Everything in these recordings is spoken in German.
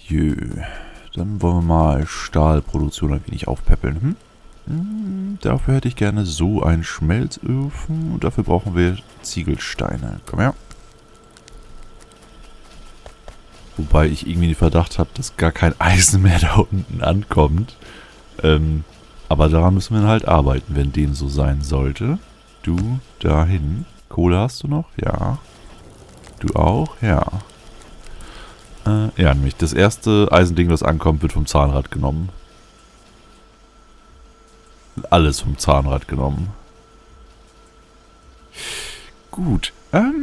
Jö. Dann wollen wir mal Stahlproduktion ein wenig aufpäppeln. Dafür hätte ich gerne so einen Schmelzofen. Und dafür brauchen wir Ziegelsteine. Komm her. Wobei ich irgendwie den Verdacht habe, dass gar kein Eisen mehr da unten ankommt. Aber daran müssen wir halt arbeiten, wenn dem so sein sollte. Du dahin. Kohle hast du noch? Ja. Du auch? Ja. Ja, nämlich das erste Eisending, das ankommt, wird vom Zahnrad genommen. Alles vom Zahnrad genommen. Gut.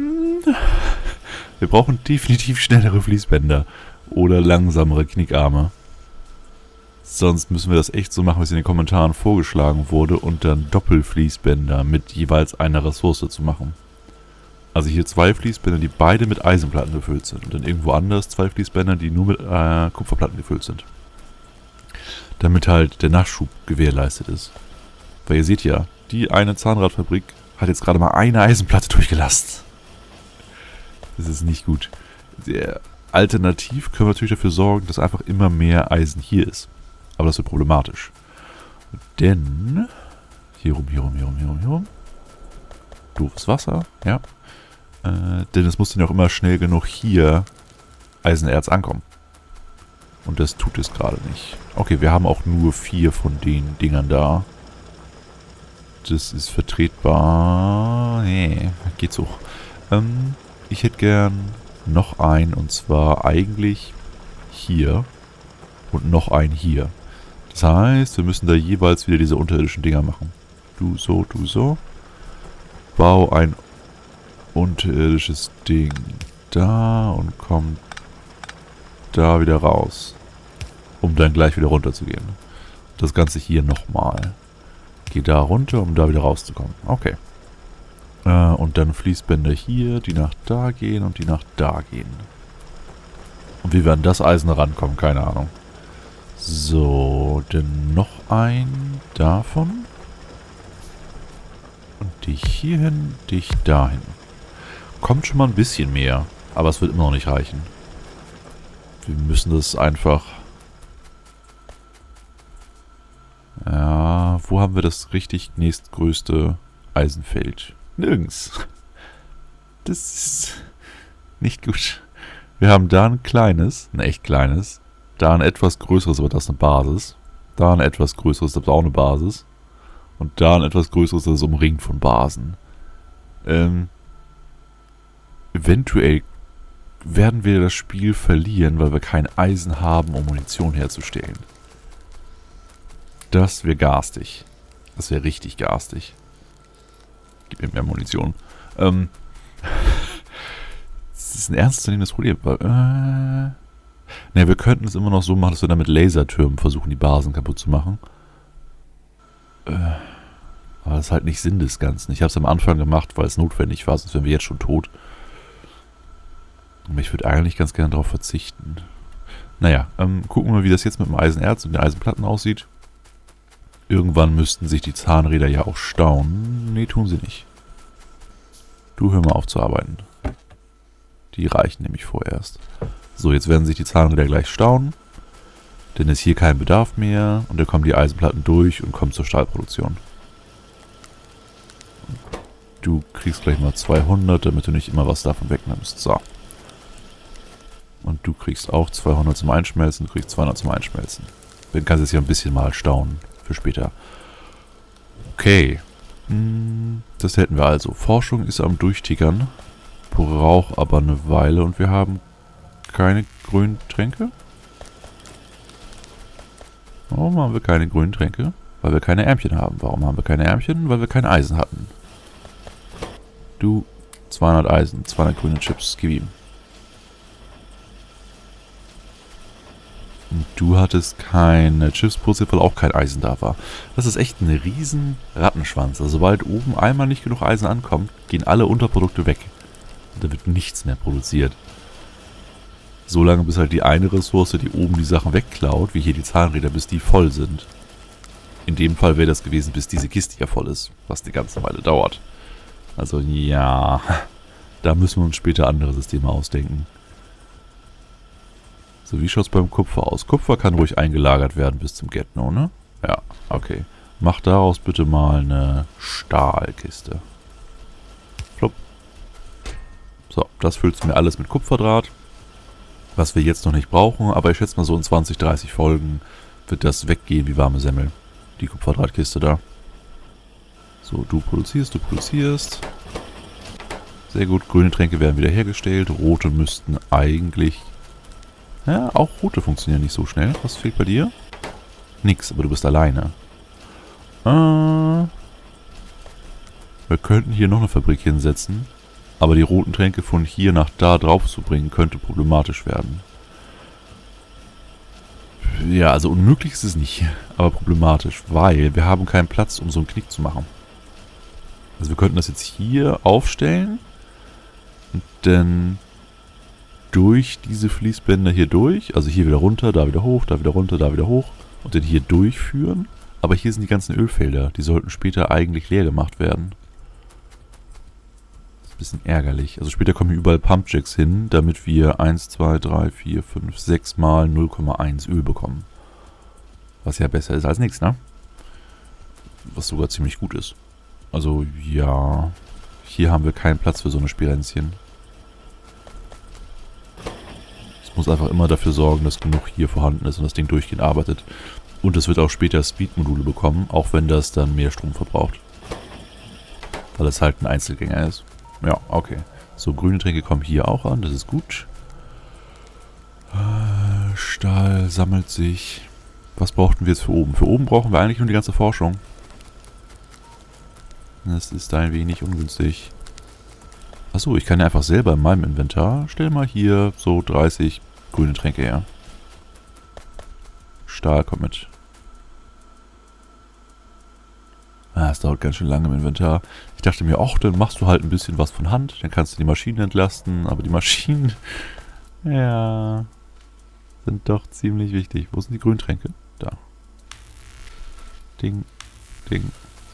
Wir brauchen definitiv schnellere Fließbänder. Oder langsamere Knickarme. Sonst müssen wir das echt so machen, wie es in den Kommentaren vorgeschlagen wurde. Und dann Doppelfließbänder mit jeweils einer Ressource zu machen. Also hier 2 Fließbänder, die beide mit Eisenplatten gefüllt sind. Und dann irgendwo anders 2 Fließbänder, die nur mit Kupferplatten gefüllt sind. Damit halt der Nachschub gewährleistet ist. Weil ihr seht ja, die eine Zahnradfabrik hat jetzt gerade mal eine Eisenplatte durchgelassen. Das ist nicht gut. Alternativ können wir natürlich dafür sorgen, dass einfach immer mehr Eisen hier ist. Aber das wird problematisch. Denn... Hier rum. Doofes Wasser, ja. Denn es muss dann ja auch immer schnell genug hier Eisenerz ankommen. Und das tut es gerade nicht. Okay, wir haben auch nur 4 von den Dingern da. Das ist vertretbar. Nee, geht so. Ich hätte gern noch einen, und zwar eigentlich hier. Und noch einen hier. Das heißt, wir müssen da jeweils wieder diese unterirdischen Dinger machen. Du so, du so. Bau ein unterirdisches Ding da und komm da wieder raus. Um dann gleich wieder runter zu gehen. Das Ganze hier nochmal. Geh da runter, um da wieder rauszukommen. Okay. Und dann Fließbänder hier, die nach da gehen und die nach da gehen. Und wie wir an das Eisen rankommen, keine Ahnung. So, dann noch ein davon. Und dich hierhin, dich dahin. Kommt schon mal ein bisschen mehr, aber es wird immer noch nicht reichen. Wir müssen das einfach... Ja, wo haben wir das richtig nächstgrößte Eisenfeld? Nirgends. Das ist nicht gut. Wir haben da ein kleines, ein echt kleines. Da ein etwas größeres, aber das ist eine Basis. Da ein etwas größeres, das ist auch eine Basis. Und da ein etwas größeres, das ist umringt von Basen. Eventuell werden wir das Spiel verlieren, weil wir kein Eisen haben, um Munition herzustellen. Das wäre garstig. Das wäre richtig garstig. Gib mir mehr Munition. Das ist ein ernstzunehmendes Problem. Ne, wir könnten es immer noch so machen, dass wir dann mit Lasertürmen versuchen, die Basen kaputt zu machen. Aber das ist halt nicht Sinn des Ganzen. Ich habe es am Anfang gemacht, weil es notwendig war, sonst wären wir jetzt schon tot. Aber ich würde eigentlich ganz gerne darauf verzichten. Naja, gucken wir mal, wie das jetzt mit dem Eisenerz und den Eisenplatten aussieht. Irgendwann müssten sich die Zahnräder ja auch stauen. Nee, tun sie nicht. Du, hör mal auf zu arbeiten. Die reichen nämlich vorerst. So, jetzt werden sich die Zahnräder gleich stauen. Denn ist hier kein Bedarf mehr. Und dann kommen die Eisenplatten durch und kommen zur Stahlproduktion. Du kriegst gleich mal 200, damit du nicht immer was davon wegnimmst. So. Und du kriegst auch 200 zum Einschmelzen. Du kriegst 200 zum Einschmelzen. Dann kannst du es ja ein bisschen mal stauen. Für später. Okay. Das hätten wir also. Forschung ist am Durchtickern. Braucht aber eine Weile und wir haben keine grünen Tränke. Warum haben wir keine grünen Tränke? Weil wir keine Ärmchen haben. Warum haben wir keine Ärmchen? Weil wir kein Eisen hatten. Du, 200 Eisen, 200 grüne Chips, gib ihm. Und du hattest keine Chips-Pose, weil auch kein Eisen da war. Das ist echt ein riesen Rattenschwanz. Also sobald oben einmal nicht genug Eisen ankommt, gehen alle Unterprodukte weg. Und da wird nichts mehr produziert. Solange bis halt die eine Ressource, die oben die Sachen wegklaut, wie hier die Zahnräder, bis die voll sind. In dem Fall wäre das gewesen, bis diese Kiste ja voll ist. Was die ganze Weile dauert. Also ja, da müssen wir uns später andere Systeme ausdenken. So, wie schaut es beim Kupfer aus? Kupfer kann ruhig eingelagert werden bis zum Get-No, ne? Ja, okay. Mach daraus bitte mal eine Stahlkiste. Flop. So, das füllst du mir alles mit Kupferdraht. Was wir jetzt noch nicht brauchen, aber ich schätze mal so in 20, 30 Folgen wird das weggehen wie warme Semmel. Die Kupferdrahtkiste da. So, du produzierst. Sehr gut, grüne Tränke werden wieder hergestellt. Rote müssten eigentlich... Ja, auch rote funktionieren nicht so schnell. Was fehlt bei dir? Nix, aber du bist alleine. Wir könnten hier noch eine Fabrik hinsetzen. Aber die roten Tränke von hier nach da drauf zu bringen, könnte problematisch werden. Ja, also unmöglich ist es nicht, aber problematisch, weil wir haben keinen Platz, um so einen Knick zu machen. Also wir könnten das jetzt hier aufstellen und dann durch diese Fließbänder hier durch, also hier wieder runter, da wieder hoch, da wieder runter, da wieder hoch und dann hier durchführen. Aber hier sind die ganzen Ölfelder, die sollten später eigentlich leer gemacht werden. Das ist ein bisschen ärgerlich. Also später kommen hier überall Pumpjacks hin, damit wir 1, 2, 3, 4, 5, 6 mal 0,1 Öl bekommen. Was ja besser ist als nichts, ne? Was sogar ziemlich gut ist. Also ja, hier haben wir keinen Platz für so eine Spirenzchen. Es muss einfach immer dafür sorgen, dass genug hier vorhanden ist und das Ding durchgehend arbeitet. Und es wird auch später Speed-Module bekommen, auch wenn das dann mehr Strom verbraucht. Weil es halt ein Einzelgänger ist. Ja, okay. So, grüne Tränke kommen hier auch an, das ist gut. Stahl sammelt sich. Was brauchten wir jetzt für oben? Für oben brauchen wir eigentlich nur die ganze Forschung. Das ist ein wenig ungünstig. Achso, ich kann ja einfach selber in meinem Inventar, stell mal hier so 30 grüne Tränke her. Stahl kommt mit. Es dauert ganz schön lange im Inventar. Ich dachte mir, ach, dann machst du halt ein bisschen was von Hand, dann kannst du die Maschinen entlasten, aber die Maschinen, ja, sind doch ziemlich wichtig. Wo sind die grünen Tränke? Da. Ding, Ding.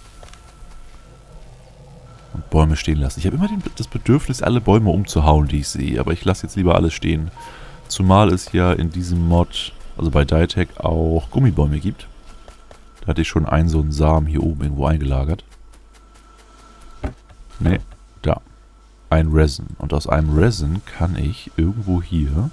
Und Bäume stehen lassen. Ich habe immer das Bedürfnis, alle Bäume umzuhauen, die ich sehe. Aber ich lasse jetzt lieber alles stehen. Zumal es ja in diesem Mod, also bei Ditec, auch Gummibäume gibt. Da hatte ich schon einen so einen Samen hier oben irgendwo eingelagert. Ne, da. Ein Resin. Und aus einem Resin kann ich irgendwo hier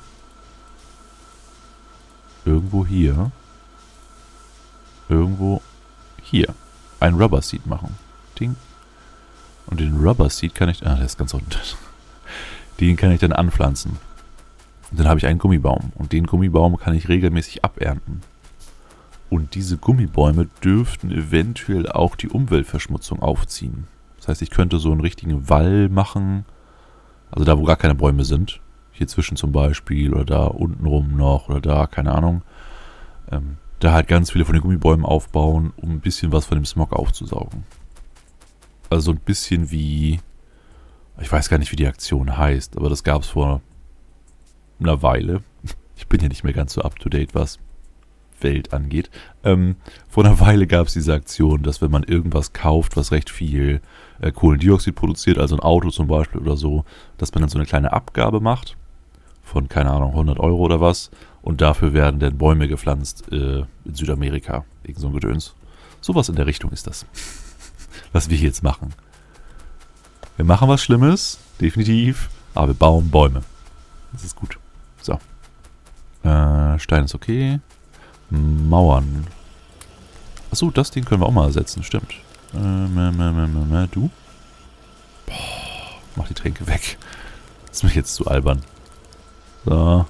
ein Rubber Seed machen. Ding. Und den Rubber Seed kann ich... der ist ganz unten. Den kann ich dann anpflanzen. Und dann habe ich einen Gummibaum. Und den Gummibaum kann ich regelmäßig abernten. Und diese Gummibäume dürften eventuell auch die Umweltverschmutzung aufziehen. Das heißt, ich könnte so einen richtigen Wall machen. Also da, wo gar keine Bäume sind. Hier zwischen zum Beispiel. Oder da untenrum noch. Oder da, keine Ahnung. Da halt ganz viele von den Gummibäumen aufbauen, um ein bisschen was von dem Smog aufzusaugen. Also so ein bisschen wie... Ich weiß gar nicht, wie die Aktion heißt. Aber das gab es vor einer Weile. Ich bin ja nicht mehr ganz so up-to-date, was Welt angeht. Vor einer Weile gab es diese Aktion, dass wenn man irgendwas kauft, was recht viel Kohlendioxid produziert, also ein Auto zum Beispiel oder so, dass man dann so eine kleine Abgabe macht von, keine Ahnung, 100 € oder was. Und dafür werden dann Bäume gepflanzt in Südamerika. Irgend so ein Gedöns. Sowas in der Richtung ist das. Was wir hier jetzt machen. Wir machen was Schlimmes, definitiv, aber wir bauen Bäume. Das ist gut. So. Stein ist okay. Mauern. Achso, das Ding können wir auch mal ersetzen, stimmt. Du? Boah, mach die Tränke weg. Das ist mich jetzt zu albern. So.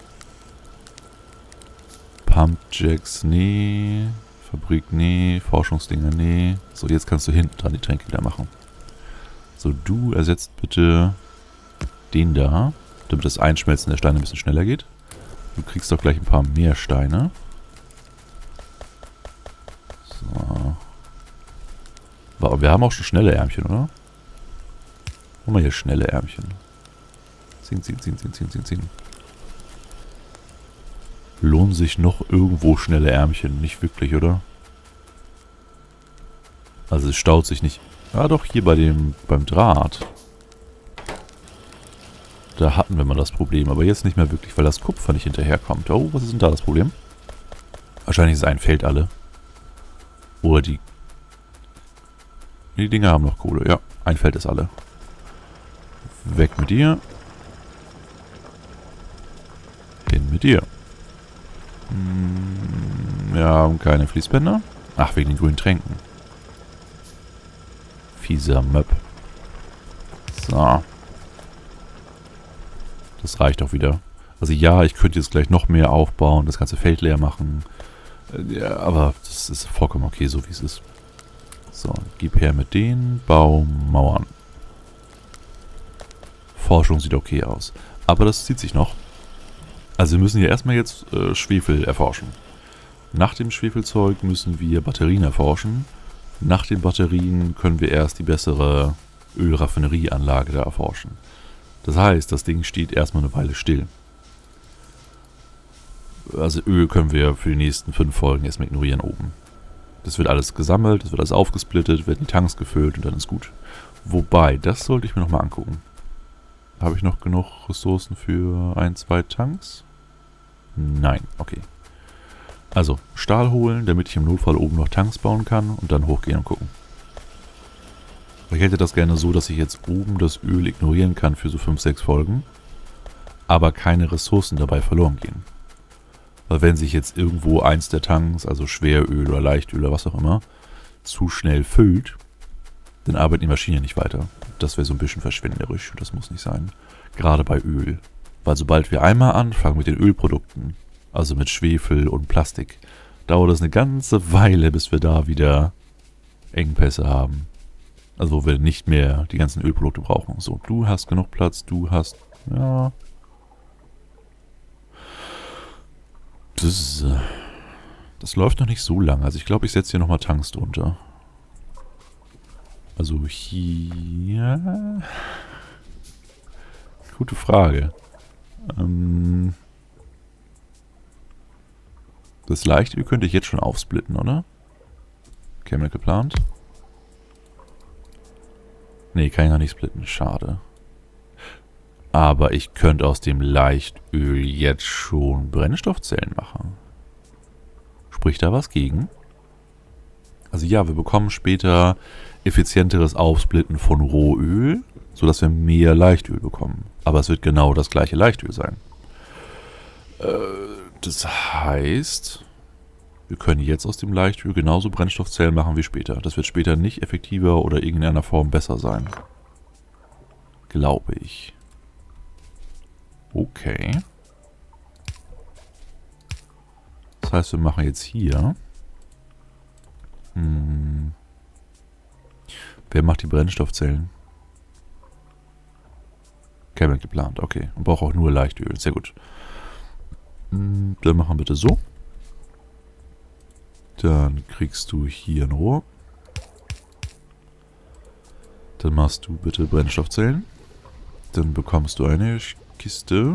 Pumpjacks, nee. Fabrik, nee. Forschungsdinger, nee. So, jetzt kannst du hinten dran die Tränke wieder machen. So, du ersetzt bitte den da, damit das Einschmelzen der Steine ein bisschen schneller geht. Du kriegst doch gleich ein paar mehr Steine. So. Wir haben auch schon schnelle Ärmchen, oder? Machen wir hier schnelle Ärmchen. Ziehen. Lohnen sich noch irgendwo schnelle Ärmchen? Nicht wirklich, oder? Also es staut sich nicht. Ja doch, hier beim Draht. Da hatten wir mal das Problem, aber jetzt nicht mehr wirklich, weil das Kupfer nicht hinterherkommt. Oh, was ist denn da das Problem? Wahrscheinlich ist ein Feld alle. Oder die... Die Dinger haben noch Kohle. Ja, ein Feld ist alle. Weg mit dir. Hin mit dir. Wir haben keine Fließbänder. Ach, wegen den grünen Tränken. Fieser Möb. So. Das reicht auch wieder. Also ja, ich könnte jetzt gleich noch mehr aufbauen, das ganze Feld leer machen. Ja, aber das ist vollkommen okay, so wie es ist. So, gib her mit den Baumauern. Forschung sieht okay aus. Aber das zieht sich noch. Also wir müssen hier erstmal jetzt Schwefel erforschen. Nach dem Schwefelzeug müssen wir Batterien erforschen. Nach den Batterien können wir erst die bessere Ölraffinerieanlage da erforschen. Das heißt, das Ding steht erstmal eine Weile still. Also Öl können wir für die nächsten 5 Folgen erstmal ignorieren oben. Das wird alles gesammelt, das wird alles aufgesplittet, werden die Tanks gefüllt und dann ist gut. Wobei, das sollte ich mir nochmal angucken. Habe ich noch genug Ressourcen für 1, 2 Tanks? Nein, okay. Also, Stahl holen, damit ich im Notfall oben noch Tanks bauen kann und dann hochgehen und gucken. Ich hätte das gerne so, dass ich jetzt oben das Öl ignorieren kann für so 5, 6 Folgen, aber keine Ressourcen dabei verloren gehen. Weil wenn sich jetzt irgendwo eins der Tanks, also Schweröl oder Leichtöl oder was auch immer, zu schnell füllt, dann arbeitet die Maschine nicht weiter. Das wäre so ein bisschen verschwenderisch und das muss nicht sein. Gerade bei Öl. Weil sobald wir einmal anfangen mit den Ölprodukten, also mit Schwefel und Plastik, dauert es eine ganze Weile, bis wir da wieder Engpässe haben. Also wo wir nicht mehr die ganzen Ölprodukte brauchen. So, du hast genug Platz, du hast... Ja... Das läuft noch nicht so lange. Also ich glaube, ich setze hier nochmal Tanks drunter. Also hier... Gute Frage. Das Leichtöl könnte ich jetzt schon aufsplitten, oder? Camel geplant. Nee, kann ich noch nicht splitten. Schade. Aber ich könnte aus dem Leichtöl jetzt schon Brennstoffzellen machen. Spricht da was gegen? Also ja, wir bekommen später effizienteres Aufsplitten von Rohöl, sodass wir mehr Leichtöl bekommen. Aber es wird genau das gleiche Leichtöl sein. Das heißt, wir können jetzt aus dem Leichtöl genauso Brennstoffzellen machen wie später. Das wird später nicht effektiver oder irgendeiner Form besser sein. Glaube ich. Okay. Das heißt, wir machen jetzt hier... Wer macht die Brennstoffzellen? Camel geplant, okay. Und braucht auch nur Leichtöl, sehr gut. Dann machen wir bitte so. Dann kriegst du hier ein Rohr. Dann machst du bitte Brennstoffzellen. Dann bekommst du eine Kiste.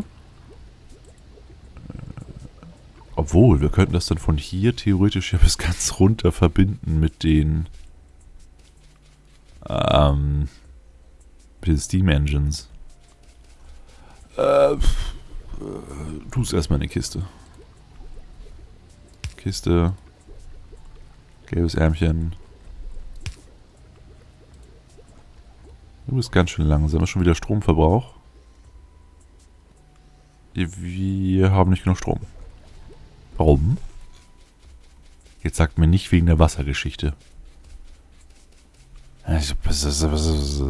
Obwohl, wir könnten das dann von hier theoretisch ja bis ganz runter verbinden mit den Steam Engines. Tu es erstmal in eine Kiste. Kiste. Gelbes Ärmchen. Du bist ganz schön langsam. Ist schon wieder Stromverbrauch. Wir haben nicht genug Strom. Warum? Jetzt sagt mir nicht wegen der Wassergeschichte. Ist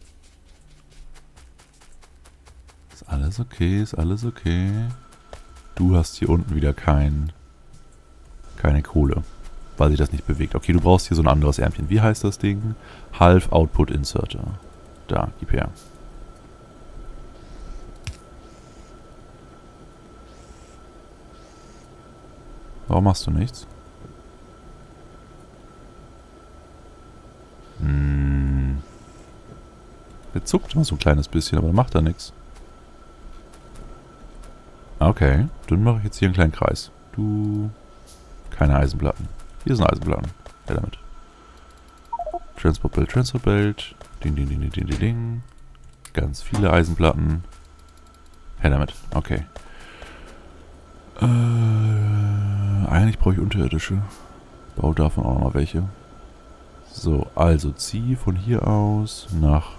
alles okay, ist alles okay. Du hast hier unten wieder keine Kohle, weil sich das nicht bewegt. Okay, du brauchst hier so ein anderes Ärmchen. Wie heißt das Ding? Half Output Inserter. Da, gib her. Warum machst du nichts? Der zuckt mal so ein kleines bisschen, aber macht da nichts. Okay, dann mache ich jetzt hier einen kleinen Kreis. Du... Keine Eisenplatten. Hier sind Eisenplatten. Ja, damit. Transportbelt, Transportbelt. Ding, ding, ding, ding, ding, ding. Ganz viele Eisenplatten. Her damit. Okay. Eigentlich brauche ich unterirdische. Bau davon auch nochmal welche. So, also zieh von hier aus nach...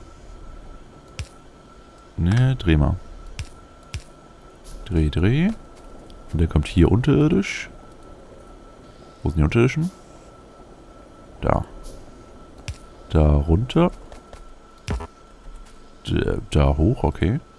Ne, dreh mal. Dreh. Und der kommt hier unterirdisch. Wo sind die unterirdischen? Da. Da runter. Da hoch, okay.